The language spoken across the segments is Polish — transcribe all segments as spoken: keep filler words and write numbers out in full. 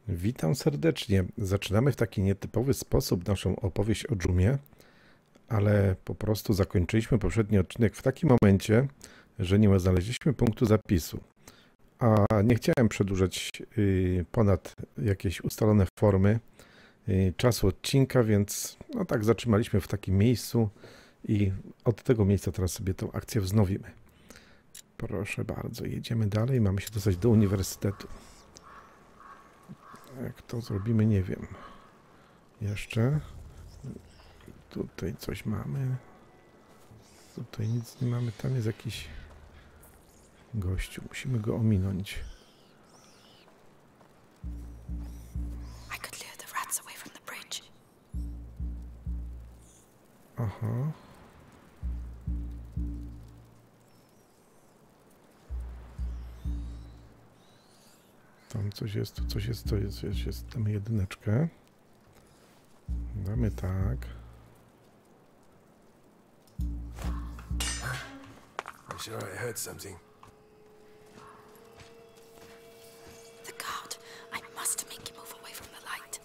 Witam serdecznie. Zaczynamy w taki nietypowy sposób naszą opowieść o dżumie, ale po prostu zakończyliśmy poprzedni odcinek w takim momencie, że nie znaleźliśmy punktu zapisu. A nie chciałem przedłużać y, ponad jakieś ustalone formy y, czasu odcinka, więc no tak zatrzymaliśmy w takim miejscu i od tego miejsca teraz sobie tę akcję wznowimy. Proszę bardzo, jedziemy dalej, mamy się dostać do uniwersytetu. Jak to zrobimy, nie wiem. Jeszcze. Tutaj coś mamy. Tutaj nic nie mamy. Tam jest jakiś gościu. Musimy go ominąć. Aha. Tam coś jest, tu coś jest, to jest, jest, jest. Damy jedyneczkę. Damy tak. I'm sure I heard something. The guard. I must make him move away from the light.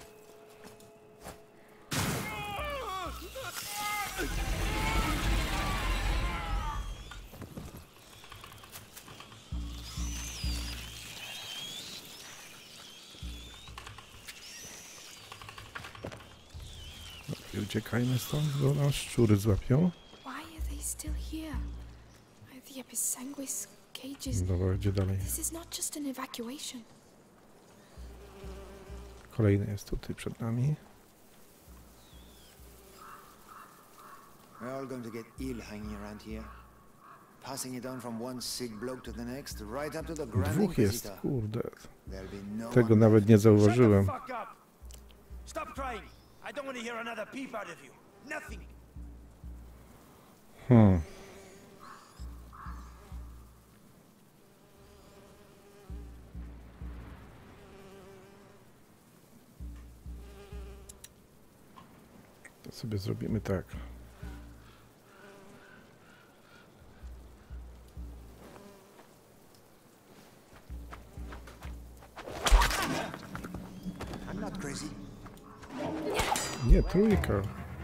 I uciekajmy stąd, bo nas szczury złapią. Why are they still here? The Episanguis cages. Dobra, gdzie dalej? This is not just an evacuation. Kolejny jest tutaj przed nami. We're all going to get ill hanging around here. Passing it on from one sick bloke to the next, right up to the Grand Dwóch jest, Inquisitor. kurde. There'll be no Tego one nawet nie Shut the zauważyłem. fuck up! Stop crying! I don't want to hear another peep out of you. Nothing. Hmm. To sobie zrobimy tak. I'm not crazy. Nie, trójka.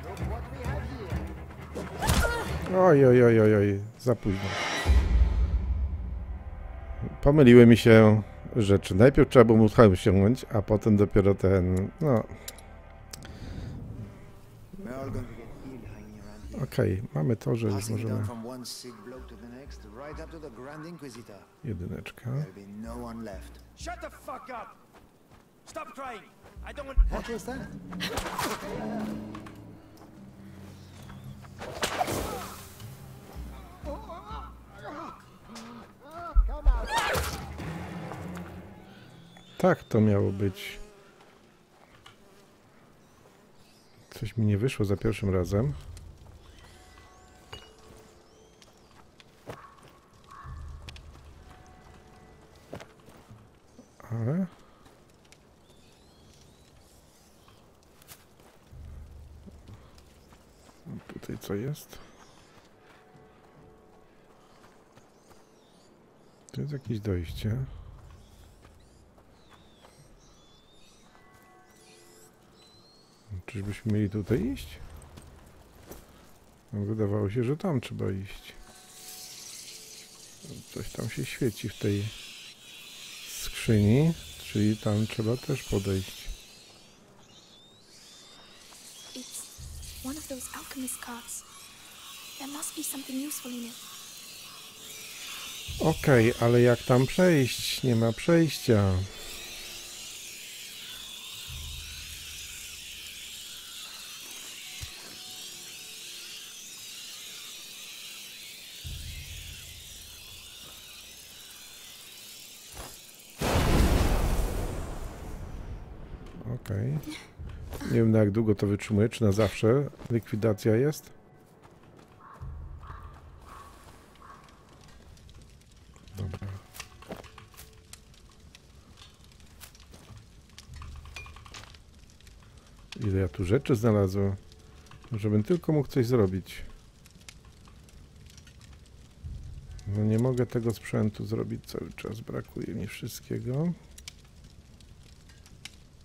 Oj, oj, oj, oj, oj, za późno. Pomyliły mi się rzeczy. Najpierw trzeba było mu hełm ściągnąć, a potem dopiero ten, no, We're all going to get ill hanging around here. okej, mamy to, że już Passing it on możemy from one sick bloke to the next, right up to the Grand Inquisitor. jedyneczka. There'll be no one left. Shut the fuck up! Stop crying! I don't want. What was that? Tak to miało być. Coś mi nie wyszło za pierwszym razem. Ale... Tutaj co jest? Tu jest jakieś dojście. Czyżbyśmy mieli tutaj iść? No, wydawało się, że tam trzeba iść. Coś tam się świeci w tej skrzyni, czyli tam trzeba też podejść. It's one of those alchemist cards. There must be something useful in it. Okej, okay, ale jak tam przejść? Nie ma przejścia. Okej. Okay. Nie wiem, na jak długo to wytrzymuje, czy na zawsze likwidacja jest. Dobra. Ile ja tu rzeczy znalazłem, żebym tylko mógł coś zrobić. No nie mogę tego sprzętu zrobić cały czas, brakuje mi wszystkiego.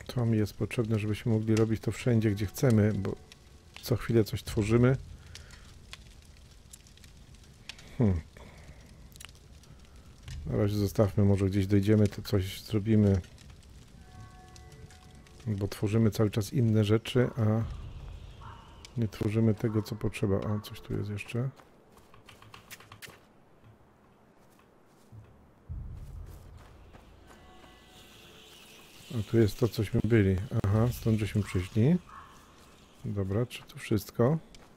To mi jest potrzebne, żebyśmy mogli robić to wszędzie, gdzie chcemy, bo co chwilę coś tworzymy. Hmm. Na razie zostawmy, może gdzieś dojdziemy, to coś zrobimy. Bo tworzymy cały czas inne rzeczy, a nie tworzymy tego, co potrzeba. O, coś tu jest jeszcze. A tu jest to, cośmy byli. Aha, stąd żeśmy przyszli. Dobra, czy to wszystko?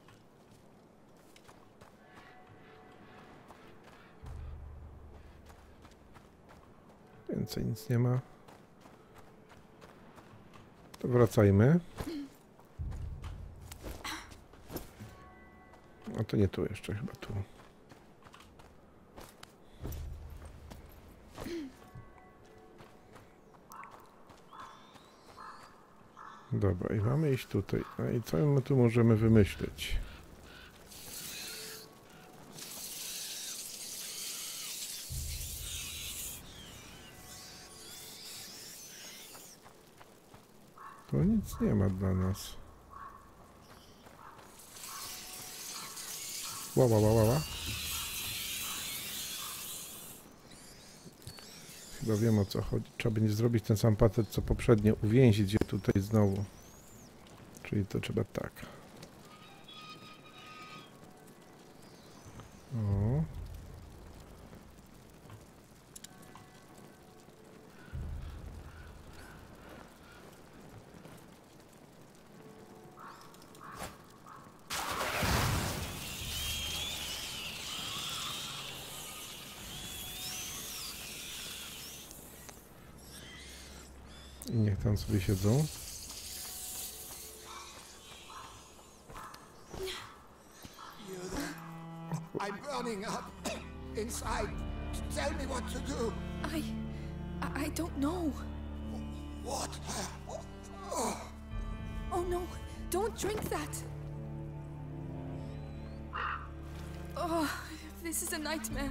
Więcej nic nie ma. To wracajmy. A to nie tu jeszcze, chyba tu. Dobra, i mamy iść tutaj. No i co my tu możemy wymyślić? Tu nic nie ma dla nas. Ła, ła, ła, ła, ła. Chyba wiem, o co chodzi. Trzeba będzie zrobić ten sam patent, co poprzednio. Uwięzić je tutaj znowu. Czyli to trzeba tak. O. I niech tam sobie siedzą. I'm burning up inside. Tell me what to do. I... I, I don't know. What? Oh no, don't drink that. Oh, this is a nightmare.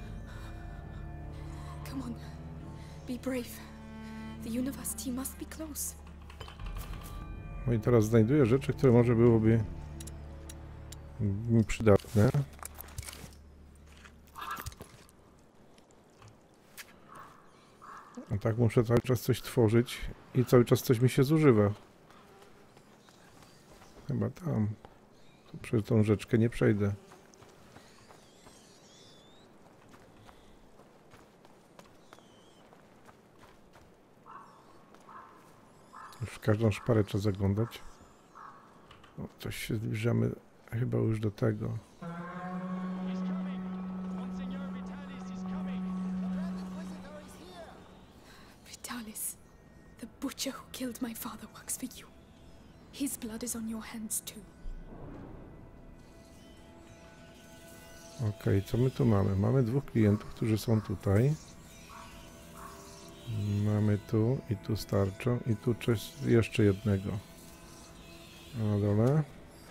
Come on, be brave. The University must be close. No i teraz znajduję rzeczy, które może byłoby mi przydatne. A tak muszę cały czas coś tworzyć i cały czas coś mi się zużywa. Chyba tam. To przez tą rzeczkę nie przejdę. Już w każdą szparę trzeba zaglądać. O, coś się zbliżamy chyba już do tego. Vitalis, the butcher who killed my father works for you. His blood is on your hands too. Okej, co my tu mamy? Mamy dwóch klientów, którzy są tutaj. Mamy tu i tu starczą i tu jeszcze jednego. A na dole.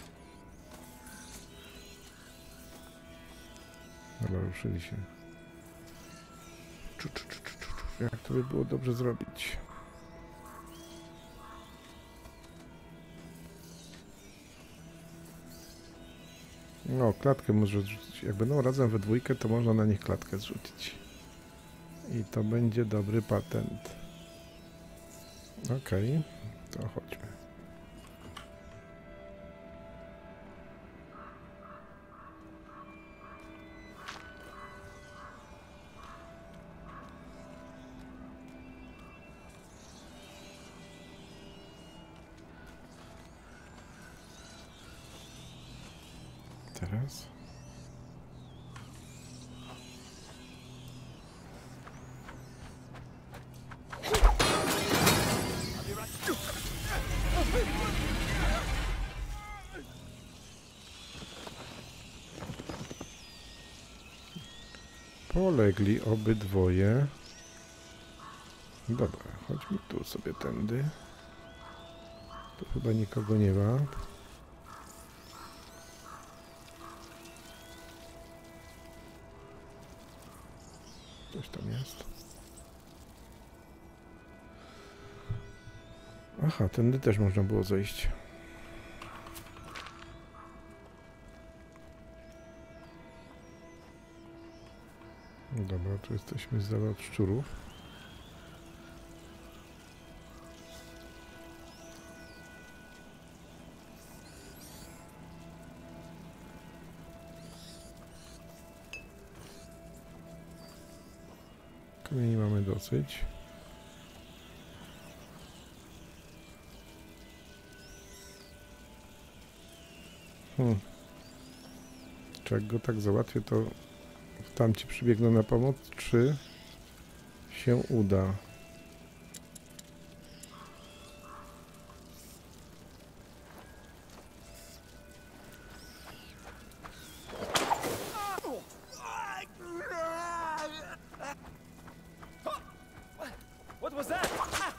Dobra, ruszyli się. Czu, czu, czu, czu, czu. Jak to by było dobrze zrobić? No, klatkę może zrzucić. Jak będą razem we dwójkę, to można na nich klatkę zrzucić. I to będzie dobry patent. Okej, to chodźmy. Teraz. Polegli obydwoje. Dobra, chodźmy tu sobie tędy. Tu chyba nikogo nie ma. Coś tam jest. Aha, tędy też można było zejść. Dobra, tu jesteśmy z dala od szczurów. Kamieni mamy dosyć. Hmm. Czy jak go tak załatwię, to tamci przybiegną na pomoc, czy się uda? What was that?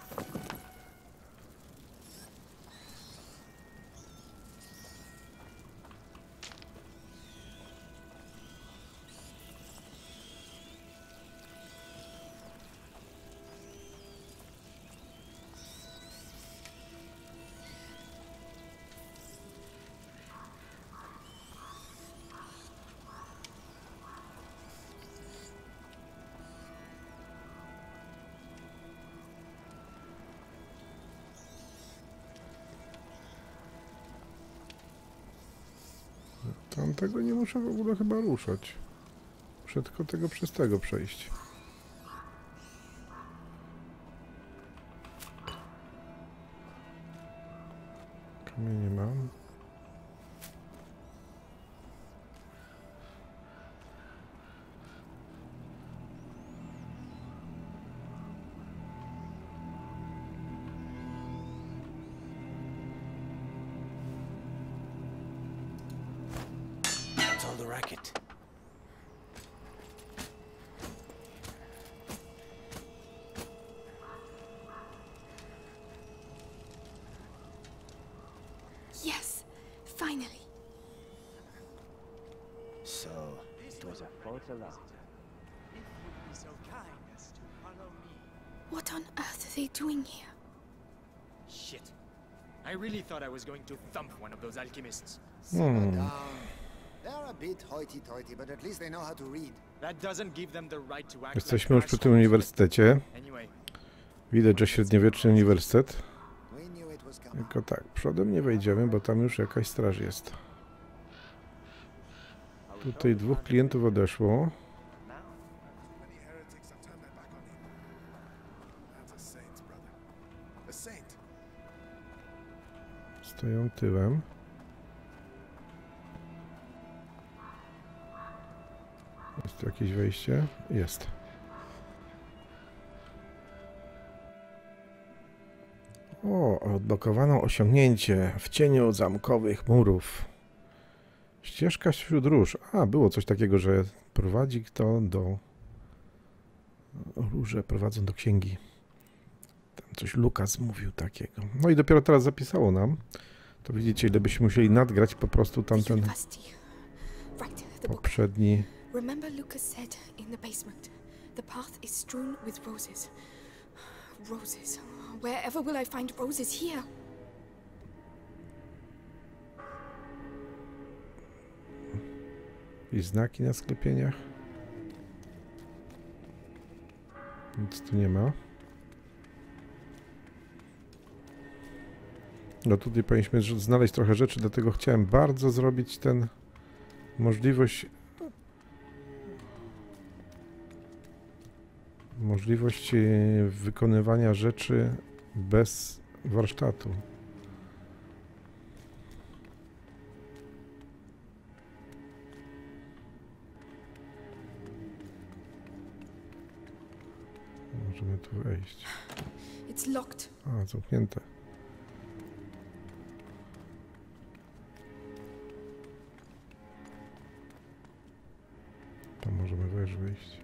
Tamtego nie muszę w ogóle chyba ruszać. Muszę tylko tego przez tego przejść. Kamienie mam. That's all the racket. Yes, finally. So, it was a false alarm. If you'd be so kind as to follow me. What on earth are they doing here? Shit. I really thought I was going to thump one of those alchemists. Hmm. Down. They're a bit hoity-toity, but at least they know how to read. That doesn't give them the right to act Jesteśmy już like przy tym assholes. uniwersytecie. Anyway, Widać, że średniowieczny uniwersytet. We knew it was coming. Tylko tak, przodem nie wejdziemy, bo tam już jakaś straż jest. Tutaj dwóch klientów odeszło. Many heretics have turned their back on him. That's a saint, brother. A saint. Stoją tyłem. Jest tu jakieś wejście? Jest. O, odblokowano osiągnięcie w cieniu zamkowych murów. Ścieżka wśród róż. A, było coś takiego, że prowadzi kto do... Róże prowadzą do księgi. Tam coś Lukas mówił takiego. No i dopiero teraz zapisało nam. To widzicie, ile byśmy musieli nadgrać po prostu The tamten university. Right, the book. poprzedni... Remember Lucas said in the basement, the path is strewn with roses. Roses. Wherever will I find roses here? I znaki na sklepieniach. Nic tu nie ma. No tutaj powinniśmy z- znaleźć trochę rzeczy, dlatego chciałem bardzo zrobić ten możliwość możliwość e, wykonywania rzeczy bez warsztatu. Możemy tu wejść. It's locked. A, zamknięte. Tam możemy też wyjść.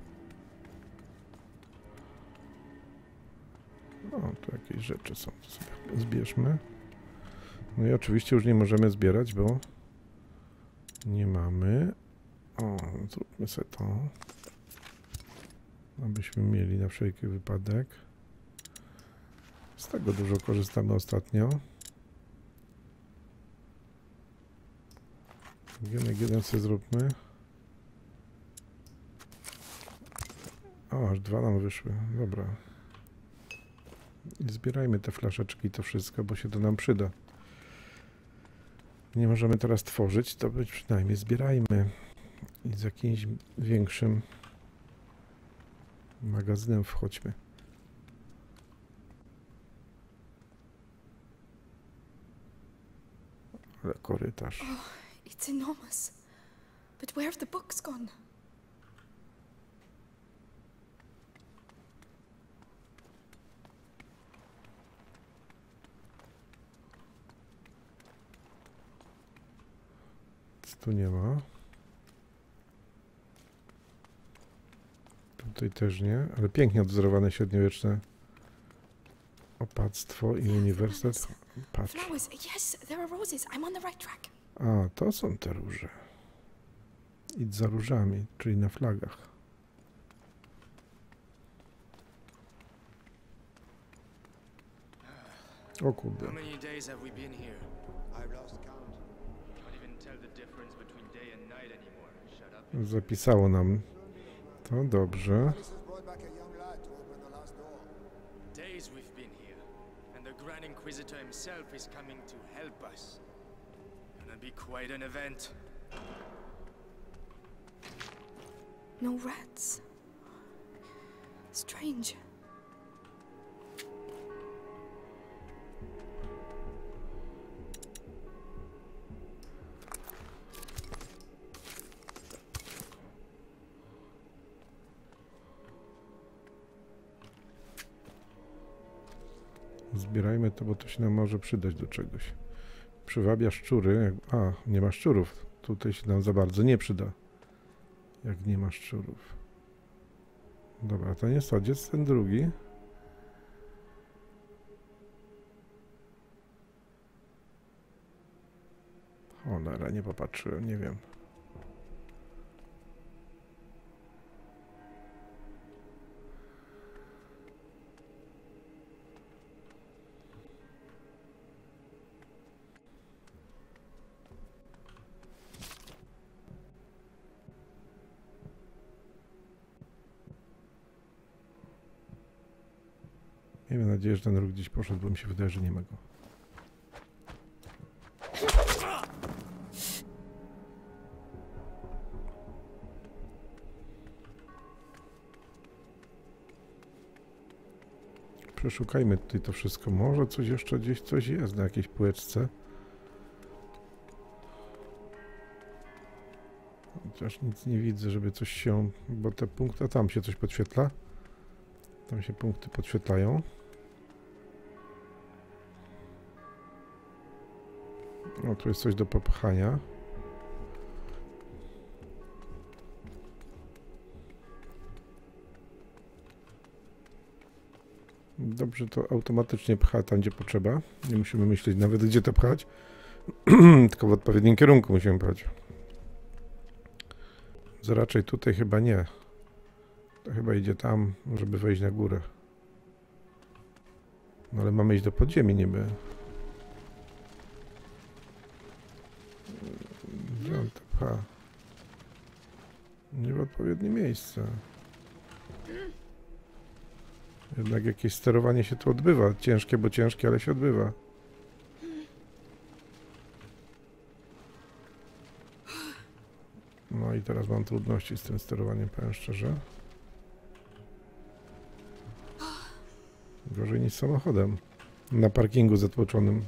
O, tu jakieś rzeczy są, to sobie zbierzmy. No i oczywiście już nie możemy zbierać, bo nie mamy. O, zróbmy sobie to. Abyśmy mieli na wszelki wypadek. Z tego dużo korzystamy ostatnio. Gienek jeden sobie zróbmy. O, aż dwa nam wyszły. Dobra. I zbierajmy te flaszeczki i to wszystko, bo się to nam przyda. Nie możemy teraz tworzyć, to być przynajmniej zbierajmy. I z jakimś większym magazynem wchodźmy. Ale korytarz. Oh, it's enormous. But where have the books gone? Tu nie ma. Tutaj też nie, ale pięknie odwzorowane średniowieczne opactwo i uniwersytet. Patrz. Flowers. Yes, there are roses. I'm on the right track. A, to są te róże. Idź za różami, czyli na flagach. O kurde. How many days have we been here? I've lost count. Can't even tell the difference between day and night anymore. Shut up. Zapisało nam. To dobrze. Alice has brought back a young lad to open the last door. Days we've been here, and the Grand Inquisitor himself is coming to help us. Gonna be quite an event. No rats. Strange. Zbierajmy to, bo to się nam może przydać do czegoś. Przywabia szczury. Jak... A, nie ma szczurów. Tutaj się nam za bardzo nie przyda. Jak nie ma szczurów. Dobra, to nie sadziec, ten drugi. Cholera, nie popatrzyłem, nie wiem. Miejmy nadzieję, że ten róg gdzieś poszedł, bo mi się wydaje, że nie ma go. Przeszukajmy tutaj to wszystko. Może coś jeszcze gdzieś coś jest na jakiejś półeczce. Chociaż nic nie widzę, żeby coś się... Bo te punkty... A tam się coś podświetla. Tam się punkty podświetlają. O, tu jest coś do popchania. Dobrze, to automatycznie pcha tam, gdzie potrzeba. Nie musimy myśleć nawet, gdzie to pchać. Tylko w odpowiednim kierunku musimy pchać. To raczej tutaj chyba nie. To chyba idzie tam, żeby wejść na górę. No ale mamy iść do podziemi niby. Gdzie on to pcha? Nie w odpowiednie miejsce. Jednak jakieś sterowanie się tu odbywa. Ciężkie, bo ciężkie, ale się odbywa. No i teraz mam trudności z tym sterowaniem, powiem szczerze. Gorzej niż samochodem. Na parkingu zatłoczonym.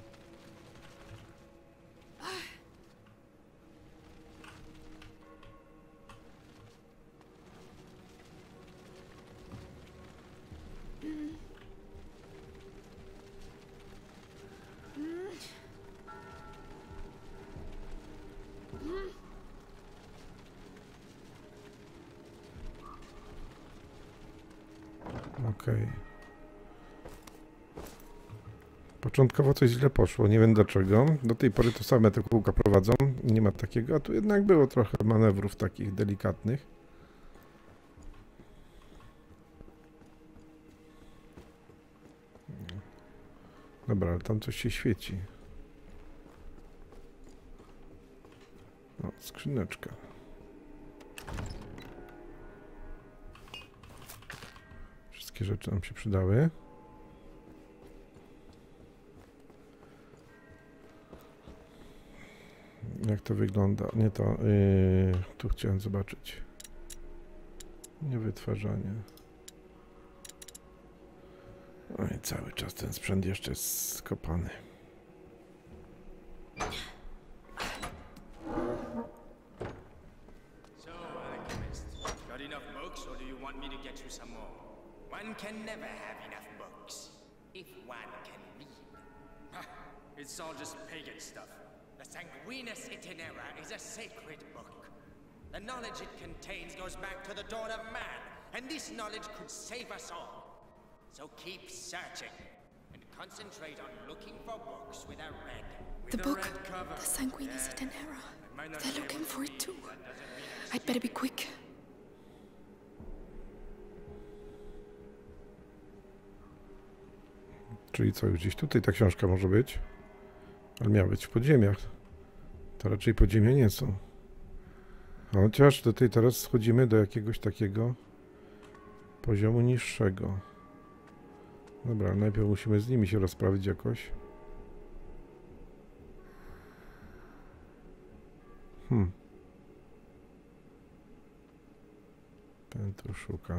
Okej. Początkowo coś źle poszło, nie wiem dlaczego. Do tej pory to same te kółka prowadzą, nie ma takiego, a tu jednak było trochę manewrów takich delikatnych. Dobra, ale tam coś się świeci. O, skrzyneczka. Wszystkie rzeczy nam się przydały. Jak to wygląda? Nie to. Yy, tu chciałem zobaczyć. Nie wytwarzanie. Oj, cały czas ten sprzęt jeszcze jest skopany. So, alchemist, got enough books, or do you want me to get you some more? One can never have enough books, if one can read. Ha! It's all just pagan stuff. The Sanguinus Itinera is a sacred book. The knowledge it contains goes back to the dawn of man, and this knowledge could save us all. So keep searching, and concentrate on looking for books with a red, with The a book, red cover. the Sanguinus Itinera. I might not They're be looking able to for it read, too. that doesn't mean it's I'd better be quick. Czyli co, gdzieś tutaj ta książka może być? Ale miała być w podziemiach. To raczej podziemia nie są. Chociaż tutaj teraz schodzimy do jakiegoś takiego poziomu niższego. Dobra, najpierw musimy z nimi się rozprawić jakoś. Hmm. Ten tu szuka.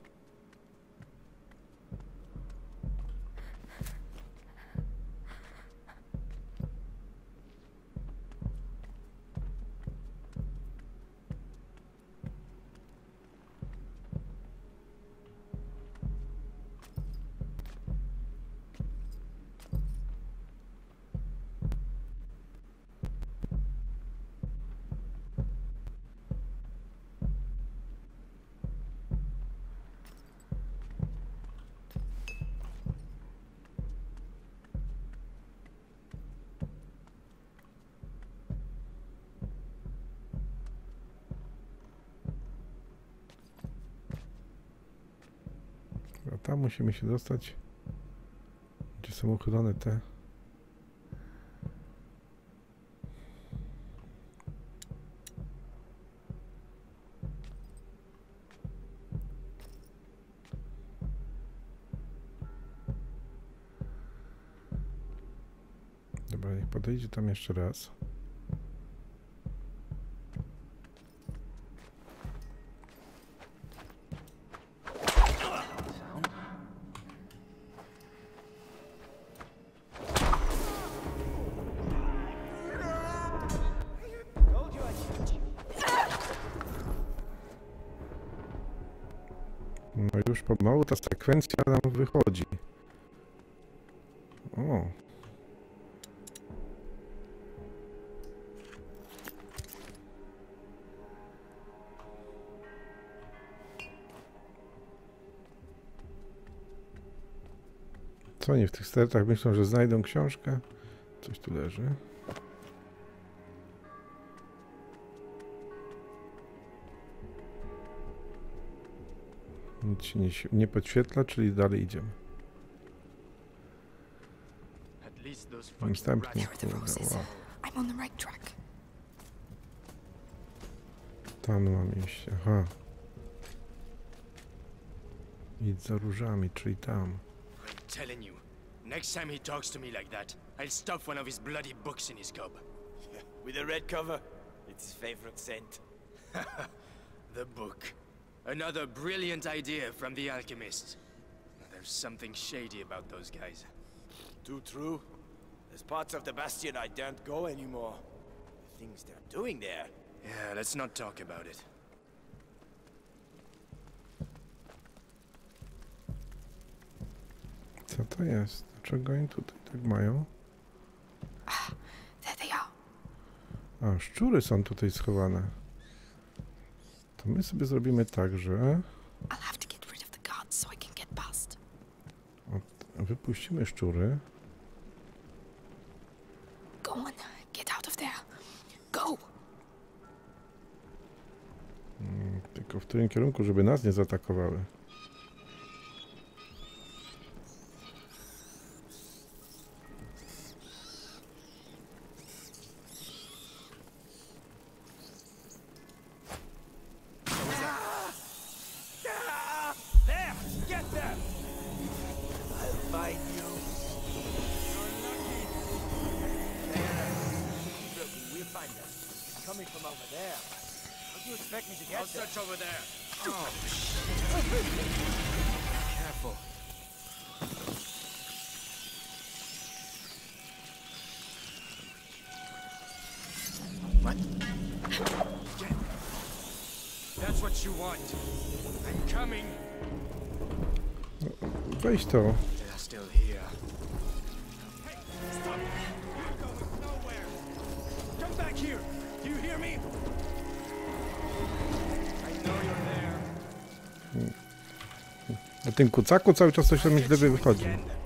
A tam musimy się dostać, gdzie są uchylone te. Dobra, niech podejdzie tam jeszcze raz. No już pomału ta sekwencja nam wychodzi. O. Co oni w tych stertach myślą, że znajdą książkę? Coś tu leży. Nic się nie, nie podświetla, czyli dalej idziemy. Następnie. Here are the roses. I'm on the right track. Tam mam iść, aha. Idź za różami, czyli tam. I'm telling you, next time he talks to me like that, I'll stuff one of his bloody books in his gob. With a red cover. It's his favorite scent. The book. Another brilliant idea from the alchemist. There's something shady about those guys. Too true. There's parts of the Bastion I daren't go anymore. The things they're doing there. Yeah, let's not talk about it. Co to jest? Dlaczego oni tutaj tak mają? There they are. A, szczury są tutaj schowane. To my sobie zrobimy tak, że I'll have to get rid of the guards so I can get past. od, wypuścimy szczury. Go on, get out of there. Go! Mm, Tylko w którym kierunku, żeby nas nie zaatakowały. coming from over there. How do you expect me to get I'll there? search over there. Oh, careful. What? Get. That's what you want. I'm coming. Weź to. They're still here. Hey, stop! You're going nowhere! Come back here! Do you hear me? I know you're there. Na tym kucaku cały czas coś tam źle wychodzi.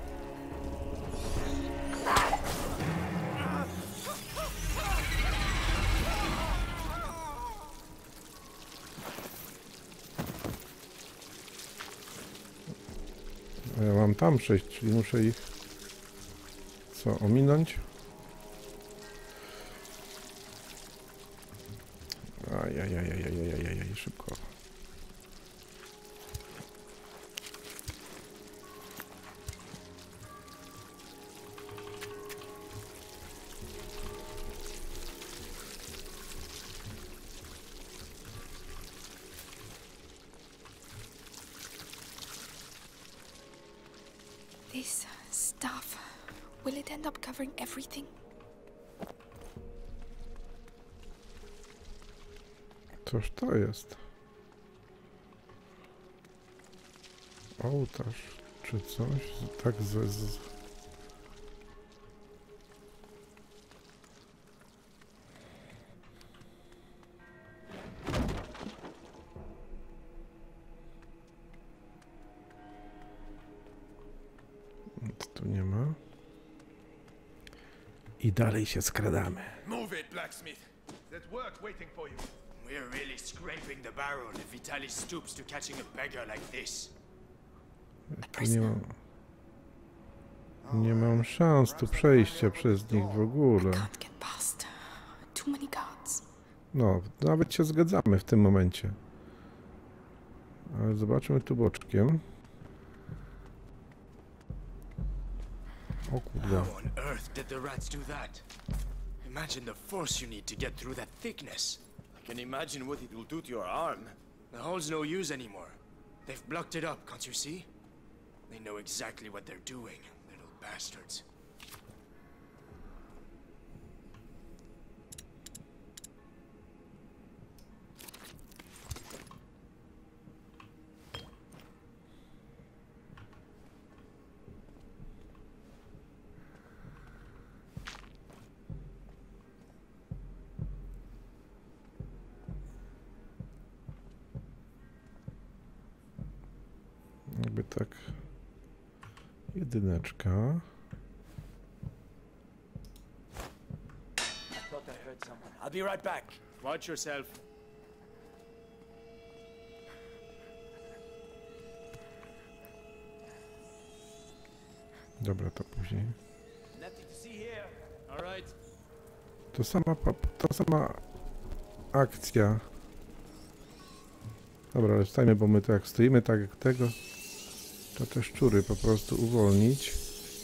A ja mam tam przejść, czyli muszę ich co, ominąć? Ajajajajajajajaj, szybko. This stuff, will it end up covering everything? Cóż to jest? Ołtarz czy coś? Tak z... z... Nic tu nie ma. I dalej się skradamy. Move it, blacksmith. There's work waiting for you. We're really scraping the barrel if Vitaly stoops to catching a beggar like this. Tu nie mam... Nie mam szans tu przejścia przez nich w ogóle. Can't get past. Too many guards. No, nawet się zgadzamy w tym momencie. Ale zobaczmy tu boczkiem. O kurde. How on earth did the rats do that? Imagine the force you need to get through that thickness. I can imagine what it will do to your arm. The hole's no use anymore. They've blocked it up, can't you see? They know exactly what they're doing, little bastards. Jakby tak. Jedyneczka. I thought I heard someone. I'll be right back. Watch yourself. Dobra, to później. Nothing to see here. All right. To sama, to sama akcja. Dobra, ale stajmy, bo my to jak stoimy tak jak tego, to te szczury po prostu uwolnić.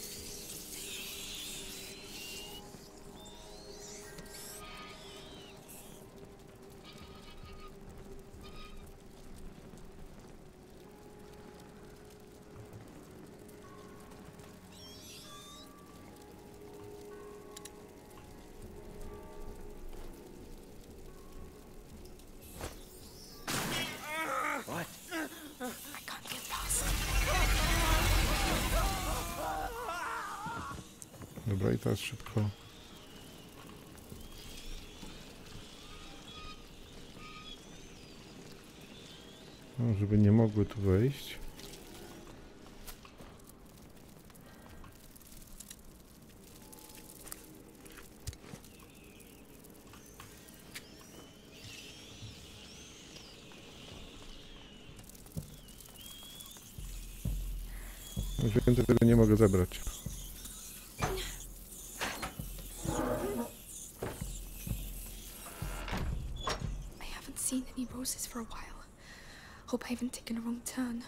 I can't get past. Dobra, i teraz szybko. No, żeby nie mogły tu wejść. Już więcej tego nie mogę zebrać. I haven't seen any roses for a while. Hope I haven't taken a wrong turn.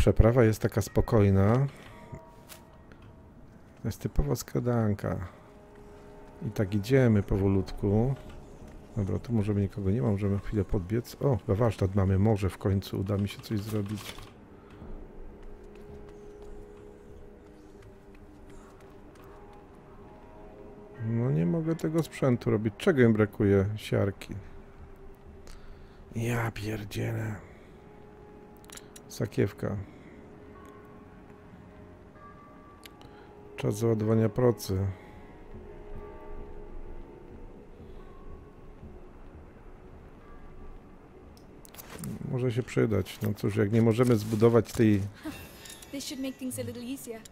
przeprawa jest taka spokojna. To jest typowa skradanka. I tak idziemy powolutku. Dobra, tu możemy nikogo nie ma, możemy chwilę podbiec. O, chyba warsztat mamy, może w końcu uda mi się coś zrobić. No nie mogę tego sprzętu robić. Czego im brakuje? Siarki. Ja pierdzielę. Sakiewka. Czas załadowania procy. Może się przydać. No cóż, jak nie możemy zbudować tej... This should make things a little easier.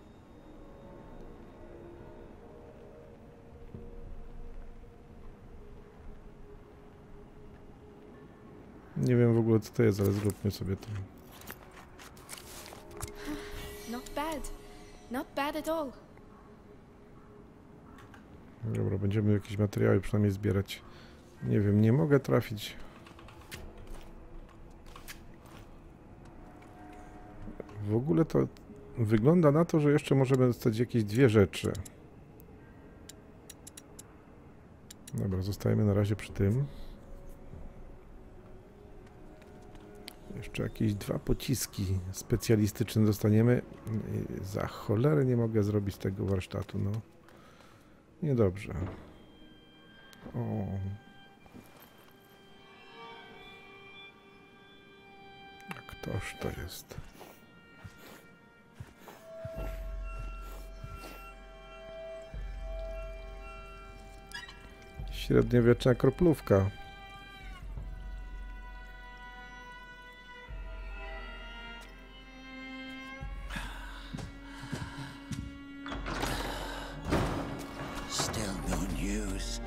Nie wiem w ogóle co to jest, ale zróbmy sobie to. Not bad. Not bad at all. Dobra, będziemy jakieś materiały przynajmniej zbierać. Nie wiem, nie mogę trafić. W ogóle to wygląda na to, że jeszcze możemy dostać jakieś dwie rzeczy. Dobra, zostajemy na razie przy tym. Jeszcze jakieś dwa pociski specjalistyczne dostaniemy. Za cholerę nie mogę zrobić tego warsztatu, no. Niedobrze. O. A ktoż to jest? Średniowieczna kroplówka. Still no news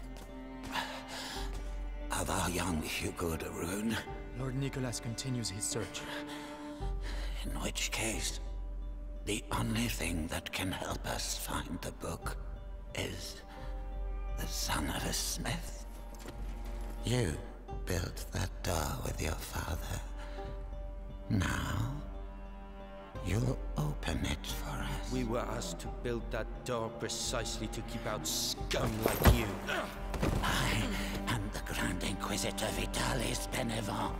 of our young Hugo de Rune. Lord Nicholas continues his search. In which case, the only thing that can help us find the book is the son of a smith. You built that door with your father. Now, you'll open it for us. We were asked to build that door precisely to keep out scum like you. I am the Grand Inquisitor Vitalis Benevent.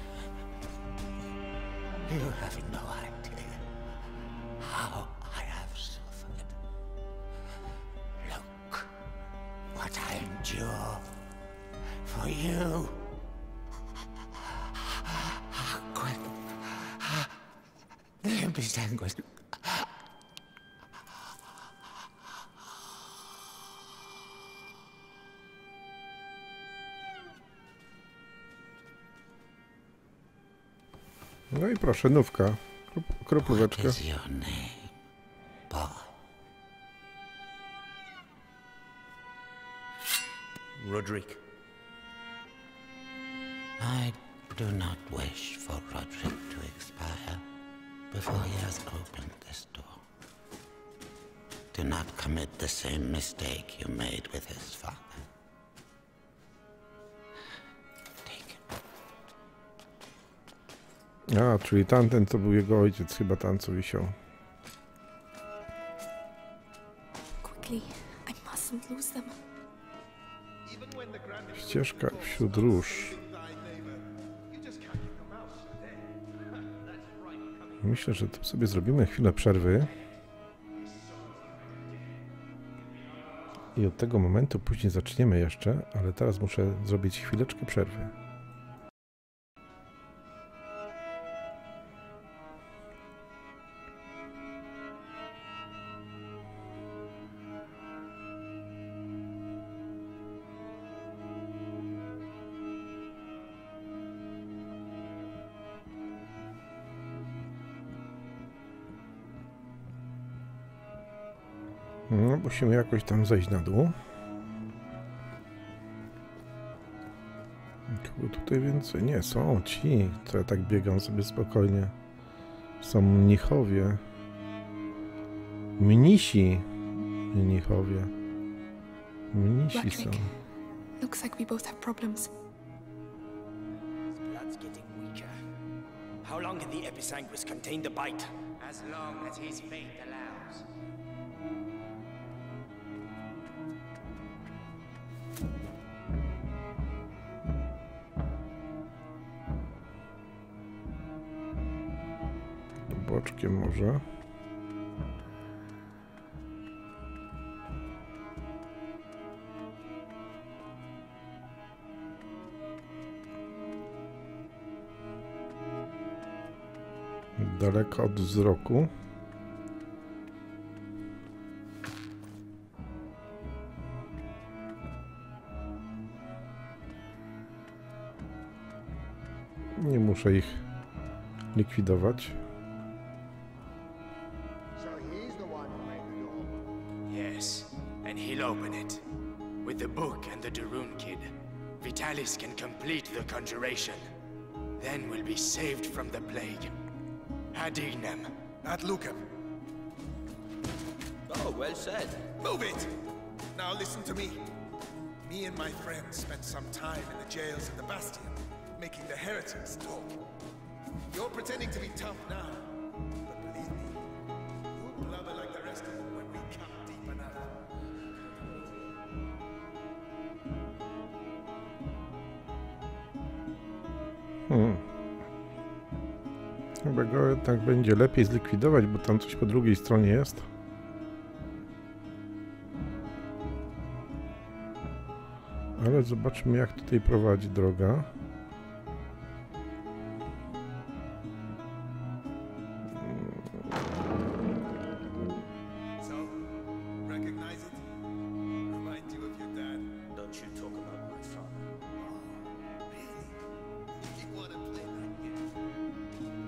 You have no idea how I have suffered. Look what I endure for you. Quick. Be sanguine. No i proszę, nówka. Kroplóweczka. What is your name, boy? Roderick. I do not wish for Roderick to expire before he has opened this door. Do not commit the same mistake you made with his father. Take it. A, czyli tamten to był jego ojciec, chyba tam co wisiał. Quickly, I mustn't lose them. Ścieżka wśród róż. Myślę, że tu sobie zrobimy chwilę przerwy. I od tego momentu później zaczniemy jeszcze, ale teraz muszę zrobić chwileczkę przerwy. No, musimy jakoś tam zejść na dół. Kogo tutaj więcej? Nie, są ci, co ja tak biegam sobie spokojnie. Są mnichowie. Mnisi. Mnichowie. Mnisi są. Looks like we both have problems. His blood's getting weaker. How long can the Episanguis contain the bite? As long as his faith allows. Boczkiem może. Daleko od wzroku. Nie muszę ich likwidować. Yes, and he'll open it. With the book and the Darun kid, Vitalis can complete the conjuration. Then we'll be saved from the plague. Ad ignem. Ad lucem. Oh, well said. Move it! Now listen to me. Me and my friends spent some time in the jails of the Bastion, making the heretics talk. You're pretending to be tough now, but believe me, you'll blubber like the rest of them when we come deep enough. Hmm. Chyba go jednak będzie lepiej zlikwidować, bo tam coś po drugiej stronie jest. Ale zobaczmy, jak tutaj prowadzi droga. So, recognize it? Remind you of your dad? Don't you talk about my father. Really? You wanna play that game?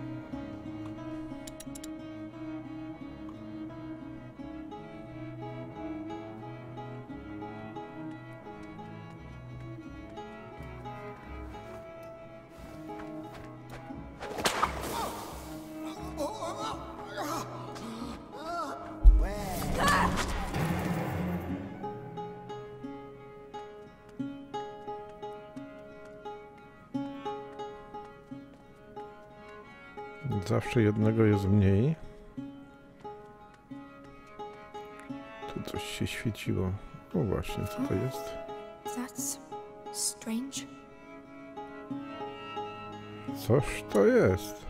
Zawsze jednego jest mniej. Tu coś się świeciło. O właśnie, co to jest? That's strange. Coś to jest.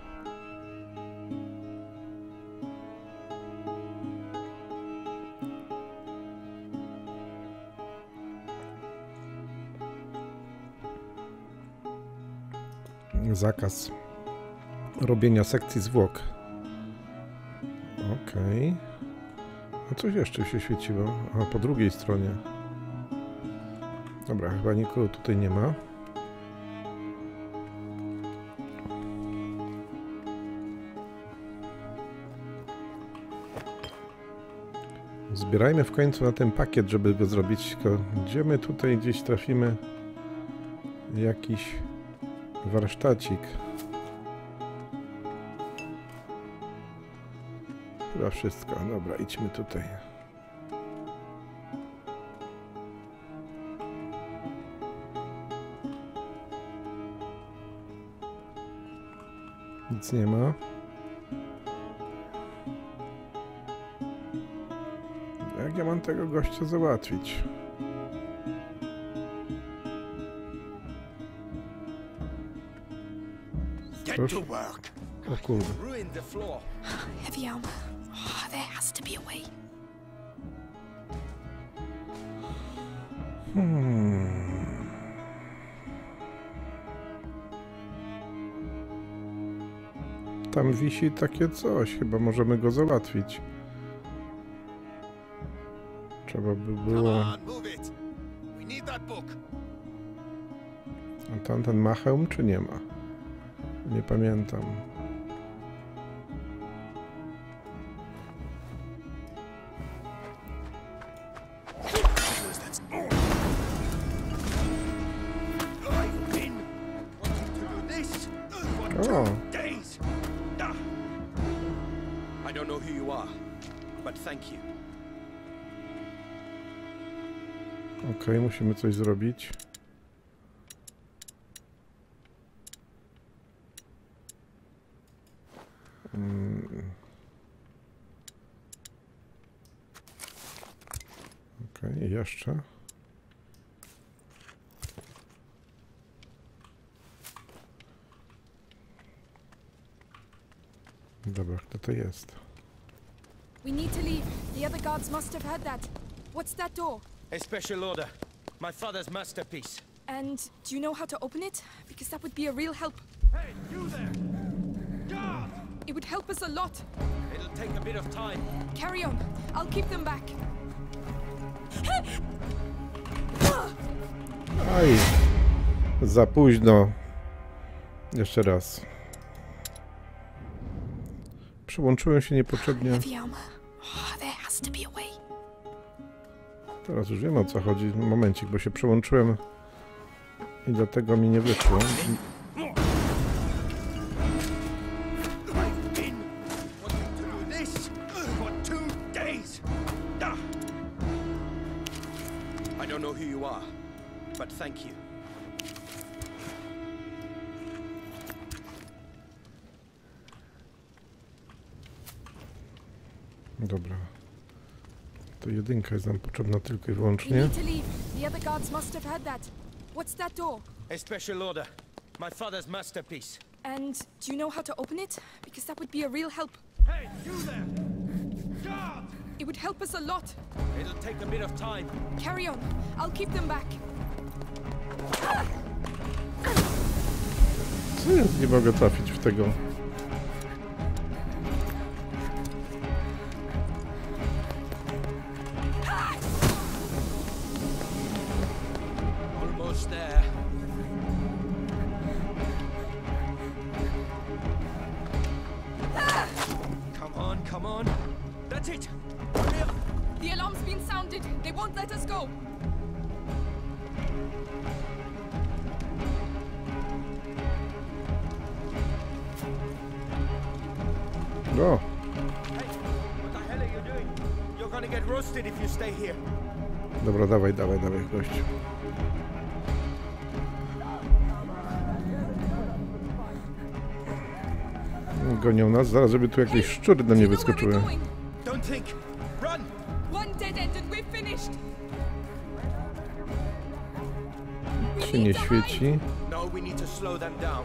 Zakaz robienia sekcji zwłok. Okej. Okay. A coś jeszcze się świeciło. A po drugiej stronie. Dobra, chyba nikogo tutaj nie ma. Zbierajmy w końcu na ten pakiet, żeby go zrobić. Tylko gdzie my tutaj gdzieś trafimy? Jakiś warsztacik. Chyba wszystko. Dobra, idźmy tutaj. Nic nie ma. Jak ja mam tego gościa załatwić? Get to work. O kurde. Ruined the floor. Heavy armor. Oh, there has to be a way. Hmm. Tam wisi takie coś. Chyba możemy go załatwić. Trzeba by było... Come on, move it. We need that book. A tamten ma hełm, czy nie ma? Nie pamiętam. O, I don't know who you are, but thank you. okej, musimy coś zrobić. Okej, okay, jeszcze. Dobra, kto to jest? We need to leave. The other guards must have heard that. What's that door? A special order. My father's masterpiece. And do you know how to open it? Because that would be a real help. Hey, you there! Guard! It would help us a lot. It'll take a bit of time. Carry on. I'll keep them back. Aj, za późno. Jeszcze raz. Przyłączyłem się niepotrzebnie. Teraz już wiem, o co chodzi. Momencik, bo się przyłączyłem i dlatego mi nie wyszło. I don't know who you are, but thank you. Dobra. To jedynka jest nam potrzebna tylko i We wyłącznie. need to leave. The other guards must have heard that. What's that door? A special order. My father's masterpiece. And do you know how to open it? Because that would be a real help. Hey, you there! Guard! It would help us a lot. It'll take a bit of time. Carry on. I'll keep them back. Co ja nie mogę trafić w tego? Almost there. Come on, come on. That's it. Hurry up. The alarm's been sounded. They won't let us go. No. Hey, what the hell are you doing? You're gonna get roasted if you stay here. Dobra, dawaj, dawaj, dawaj, gościu. Gonią nas, zaraz żeby tu jakieś szczury na mnie wyskoczyły. Don't think. Run. One dead end and we're finished. Się nie świeci. No, we need to slow them down.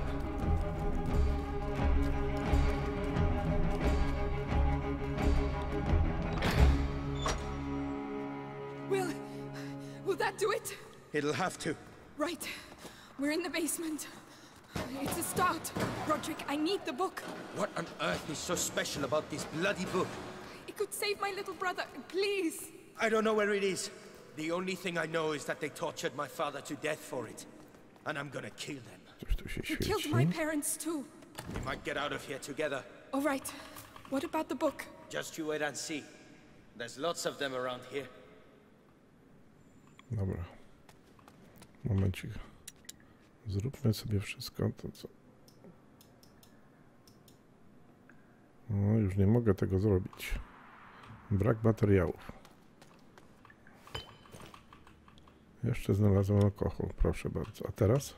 Will... will that do it? It'll have to. Right. We're in the basement. It's a start. Roderick, I need the book. What on earth is so special about this bloody book? It could save my little brother. Please. I don't know where it is. The only thing I know is that they tortured my father to death for it. And I'm gonna kill them. Coś tu się They killed świeci. my parents too. We might get out of here together. All right. What about the book? Just you wait and see. There's lots of them around here. Dobra. Momencik. Zróbmy sobie wszystko to, co... No, już nie mogę tego zrobić. Brak materiałów. Jeszcze znalazłem alkohol, proszę bardzo. A teraz?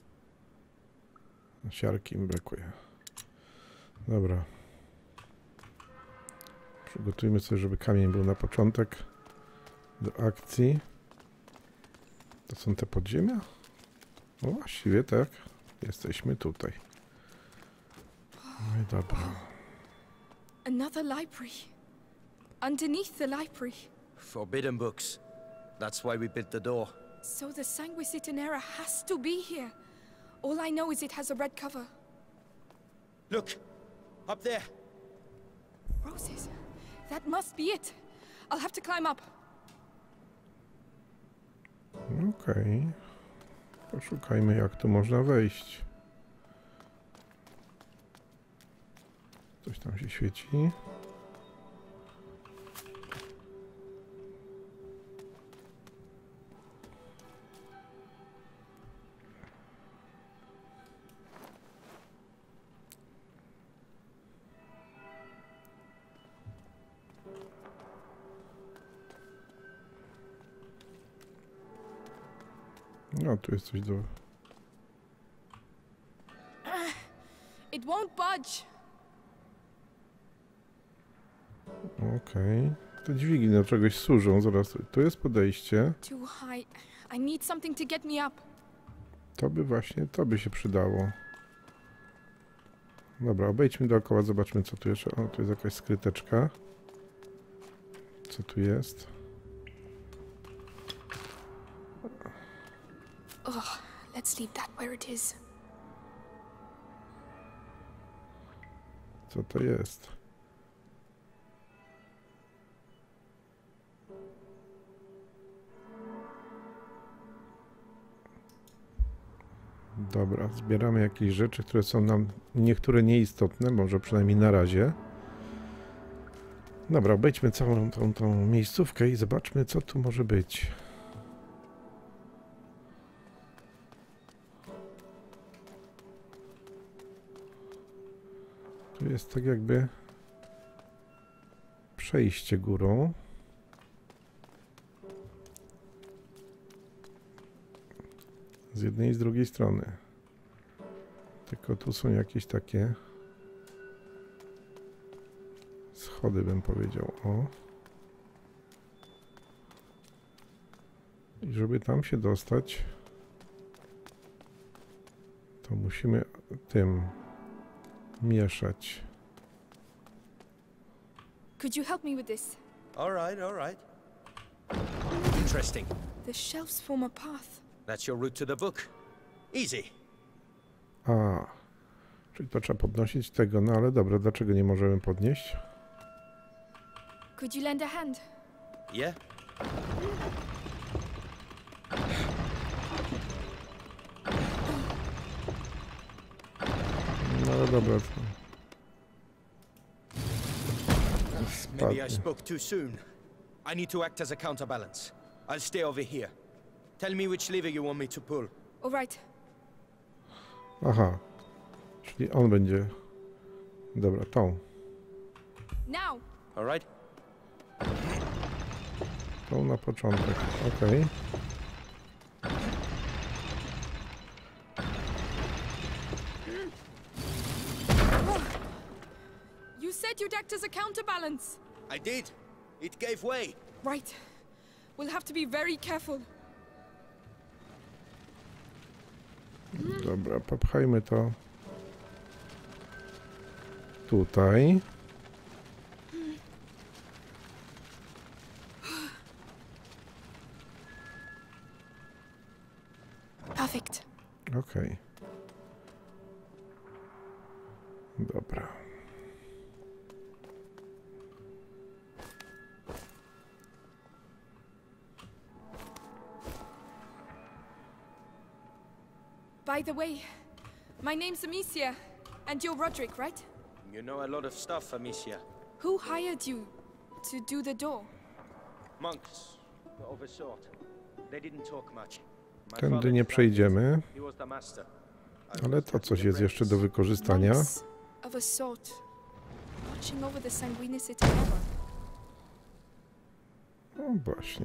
Siarki mi brakuje. Dobra. Przygotujmy sobie, żeby kamień był na początek do akcji. To są te podziemia? No właściwie tak. Jesteśmy tutaj. No i dobra. Another library. Underneath the library. Forbidden books. That's why we built the door. So the Sanguisitanera has to be here. All I know is it has a red cover. Look! Up there! Roses. That must be it. I'll have to climb up. Okej. Okay. Poszukajmy, jak tu można wejść. Coś tam się świeci. No, tu jest coś do... It won't budge. Okej. Okay. Te dźwignie do czegoś służą. Zaraz, tu jest podejście. Too high. I need something to get me up. To by właśnie, to by się przydało. Dobra, obejdźmy dookoła, zobaczmy co tu jeszcze. O, tu jest jakaś skryteczka. Co tu jest? Oh, let's leave that where it is. Co to jest? Dobra, zbieramy jakieś rzeczy, które są nam niektóre nieistotne, może przynajmniej na razie. Dobra, obejdźmy całą tą, tą miejscówkę i zobaczmy, co tu może być. Tu jest tak jakby przejście górą. Z jednej i z drugiej strony. Tylko tu są jakieś takie schody, bym powiedział. O. I żeby tam się dostać, to musimy tym mieszać. Could you help me with this? All right, all right. Interesting. The shelves form a path. That's your route to the book. Easy. A, czyli to trzeba podnosić tego, no ale dobra, dlaczego nie możemy podnieść? Could you lend a hand? Yeah? No ale dobra. To... Maybe I spoke too soon. I need to act as a counterbalance. I'll stay over here. Tell me which lever you want me to pull. All right. Aha, czyli on będzie... Dobra, tą. Now. All right? Tą na początek, okej. You said you'd act as a counterbalance. I did. It gave way. Right. We'll have to be very careful. Dobra, popchajmy to tutaj. Perfect. Okej. Dobra. By the way, my name's Amicia, and you're Roderick, right? You know a lot of stuff, Amicia. Who hired you to do the door? Monks of a sort. They didn't talk much. My Tędy father nie was przejdziemy, He was the master. I ale was to just coś the jest jeszcze do apprentice. wykorzystania. Monks of a sort, watching over the Sanguinis Tower. No właśnie.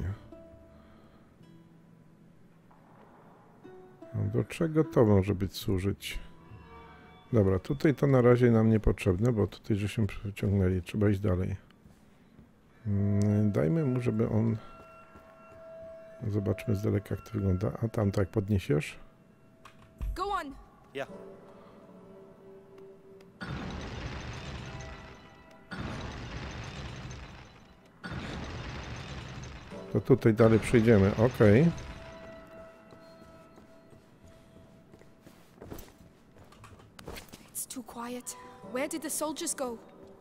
No do czego to może być służyć? Dobra, tutaj to na razie nam niepotrzebne, bo tutaj żeśmy przeciągnęli. Trzeba iść dalej. Mm, Dajmy mu, żeby on... Zobaczmy z daleka, jak to wygląda. A tam tak podniesiesz? Go on. Yeah. To tutaj dalej przejdziemy. Okej. It's too quiet. Where did the soldiers go?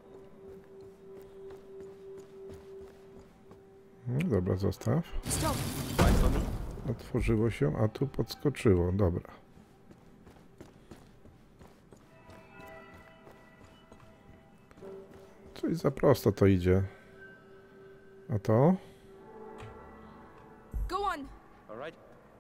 No dobra, zostaw. Stop. Right for me? Otworzyło się, a tu podskoczyło. Dobra. Coś za prosto to idzie. A to? Go on. All right.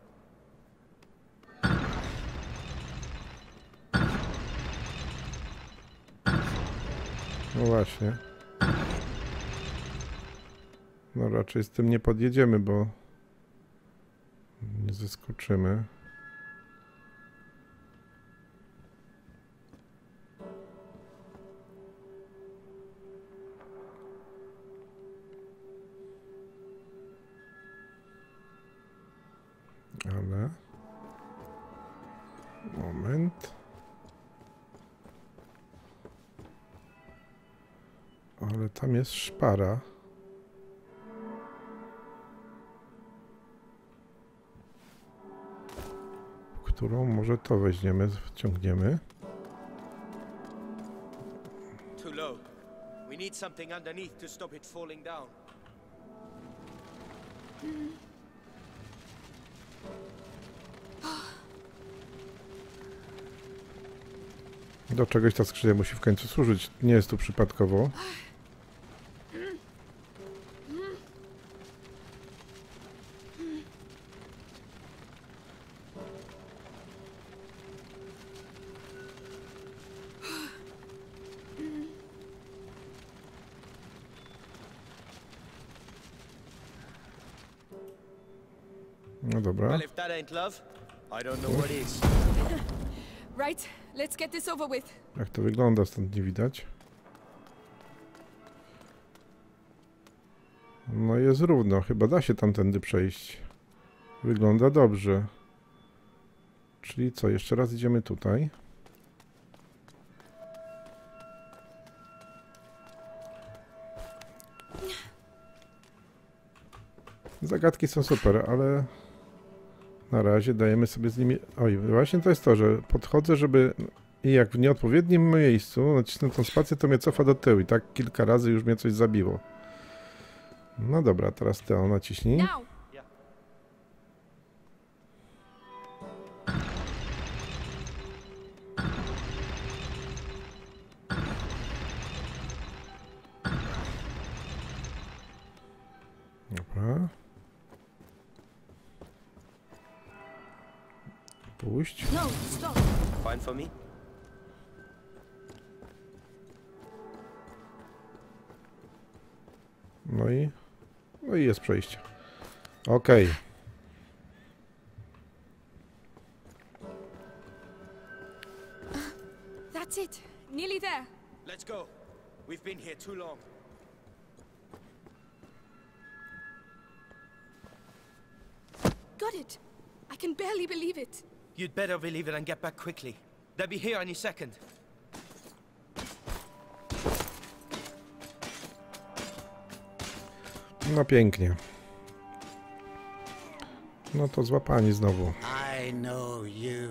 No właśnie. No raczej z tym nie podjedziemy, bo nie zeskoczymy. Ale... Moment. Ale tam jest szpara. Którą może to weźmiemy, wciągniemy. Too low. We need something underneath to stop it falling down. Do czegoś ta skrzynia musi w końcu służyć. Nie jest tu przypadkowo. No dobra. Well, if that ain't love, I don't know what is. Right, let's get this over with. Jak to wygląda, stąd nie widać. No jest równo, chyba da się tamtędy przejść. Wygląda dobrze. Czyli co, jeszcze raz idziemy tutaj. Zagadki są super, ale na razie dajemy sobie z nimi... Oj, właśnie to jest to, że podchodzę, żeby... I jak w nieodpowiednim miejscu nacisnę tą spację, to mnie cofa do tyłu i tak kilka razy już mnie coś zabiło. No dobra, teraz Teo naciśnij. Dobra. Puść. No, stop. Fine for me? No i... No i jest przejście. Okej. Okay. That's it. Nearly there. Let's go. We've been here too long. Got it. I can barely believe it. You'd better believe it and get back quickly. They'll be here any second. No pięknie. No to złapani znowu. I know you,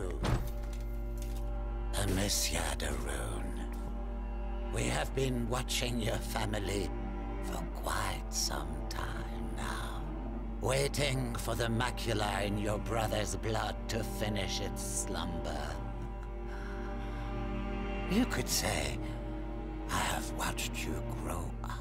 Amicia de Rune. We have been watching your family for quite some time now, waiting for the macula in your brother's blood to finish its slumber. You could say I have watched you grow up.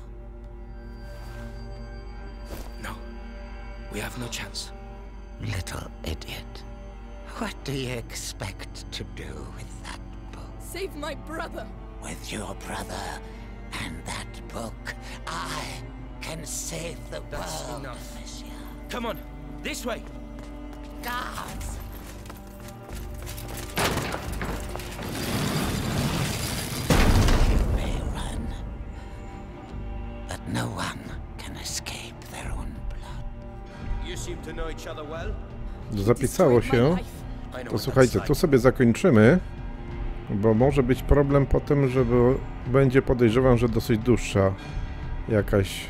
No. We have no chance. Little idiot. What do you expect to do with that book? Save my brother. With your brother and that book, I can save the That's world, enough. Amicia. Come on, this way. Guards! You may run, but no one can escape their own blood. You seem to know each other well. Zapisało się. I know To what słuchajcie, that's tu sobie zakończymy, bo może być problem potem, że będzie, podejrzewam, że dosyć dłuższa jakaś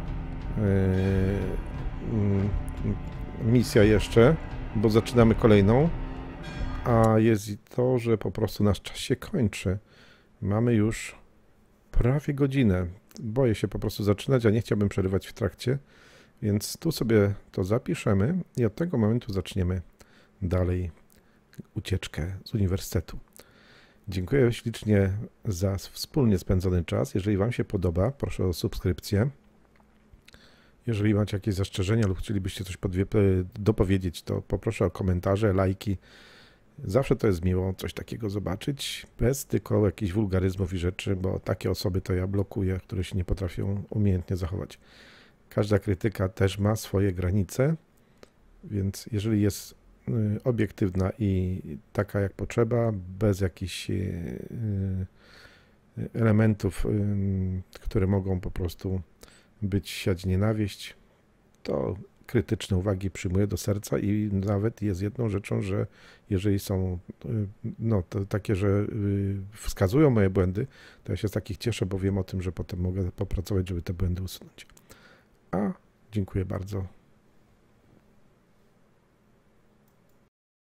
yy, misja jeszcze, bo zaczynamy kolejną, a jest i to, że po prostu nasz czas się kończy. Mamy już prawie godzinę. Boję się po prostu zaczynać, a nie chciałbym przerywać w trakcie, więc tu sobie to zapiszemy i od tego momentu zaczniemy dalej ucieczkę z uniwersytetu. Dziękuję ślicznie za wspólnie spędzony czas. Jeżeli Wam się podoba, proszę o subskrypcję. Jeżeli macie jakieś zastrzeżenia lub chcielibyście coś dopowiedzieć, to poproszę o komentarze, lajki. Zawsze to jest miło coś takiego zobaczyć, bez tylko jakichś wulgaryzmów i rzeczy, bo takie osoby to ja blokuję, które się nie potrafią umiejętnie zachować. Każda krytyka też ma swoje granice, więc jeżeli jest obiektywna i taka jak potrzeba, bez jakichś elementów, które mogą po prostu być siać nienawiść, to krytyczne uwagi przyjmuję do serca i nawet jest jedną rzeczą, że jeżeli są no, to takie, że wskazują moje błędy, to ja się z takich cieszę, bo wiem o tym, że potem mogę popracować, żeby te błędy usunąć. A dziękuję bardzo.